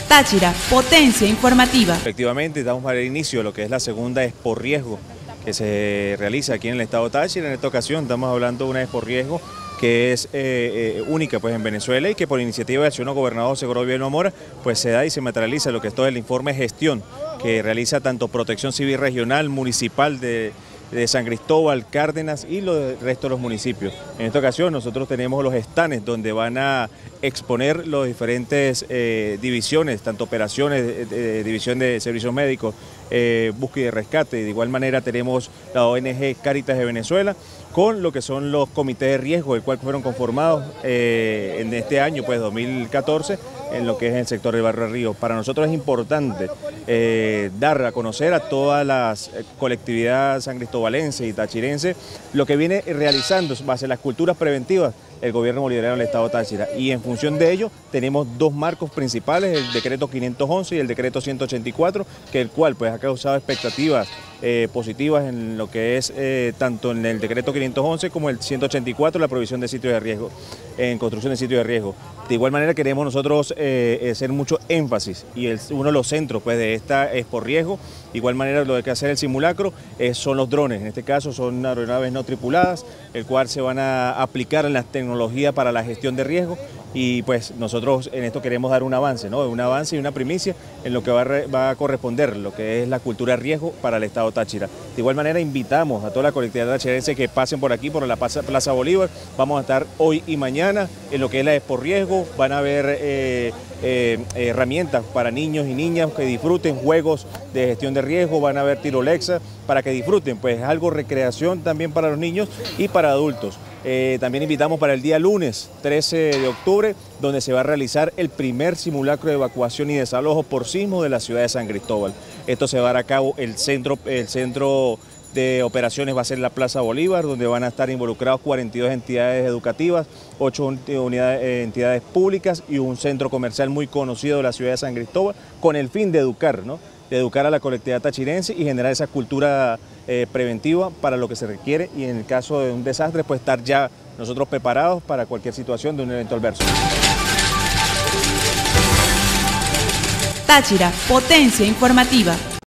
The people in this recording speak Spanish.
Táchira, potencia informativa. Efectivamente, estamos para el inicio de lo que es la segunda Expo Riesgo que se realiza aquí en el estado Táchira. En esta ocasión estamos hablando de una Expo Riesgo que es única pues en Venezuela y que por iniciativa del señor gobernador José Gobierno Mora pues se da y se materializa lo que es todo el informe de gestión que realiza tanto Protección Civil Regional, Municipal de San Cristóbal, Cárdenas y el resto de los municipios. En esta ocasión nosotros tenemos los stands donde van a exponer las diferentes divisiones, tanto operaciones, división de servicios médicos, búsqueda y rescate. De igual manera tenemos la ONG Cáritas de Venezuela con lo que son los comités de riesgo, el cual fueron conformados en este año, pues 2014, en lo que es el sector del Barrio Río. Para nosotros es importante dar a conocer a todas las colectividades sancristobalense y tachirense lo que viene realizando base a las culturas preventivas el gobierno bolivariano del estado Táchira, y en función de ello tenemos dos marcos principales, el decreto 511 y el decreto 184, que el cual pues ha causado expectativas positivas en lo que es tanto en el decreto 511 como el 184, la provisión de sitios de riesgo, en construcción de sitios de riesgo. De igual manera queremos nosotros hacer mucho énfasis, y uno de los centros pues de esta Expo Riesgo, de igual manera lo que hacer el simulacro son los drones. En este caso son aeronaves no tripuladas, el cual se van a aplicar en las tecnologías para la gestión de riesgo, y pues nosotros en esto queremos dar un avance, ¿no? Un avance y una primicia en lo que va a corresponder lo que es la cultura de riesgo para el estado Táchira. De igual manera invitamos a toda la colectividad tachirense que pasen por aquí, por la Plaza Bolívar. Vamos a estar hoy y mañana en lo que es la Expo Riesgo. Van a haber herramientas para niños y niñas que disfruten, juegos de gestión de riesgo, van a haber tirolexa para que disfruten, pues algo recreación también para los niños y para adultos. También invitamos para el día lunes 13 de octubre, donde se va a realizar el primer simulacro de evacuación y desalojo por sismo de la ciudad de San Cristóbal. Esto se va a dar a cabo el centro de operaciones va a ser la Plaza Bolívar, donde van a estar involucrados 42 entidades educativas, 8 entidades públicas y un centro comercial muy conocido de la ciudad de San Cristóbal, con el fin de educar, ¿no? De educar a la colectividad tachirense y generar esa cultura preventiva para lo que se requiere, y en el caso de un desastre pues estar ya nosotros preparados para cualquier situación de un evento adverso. Táchira, potencia informativa.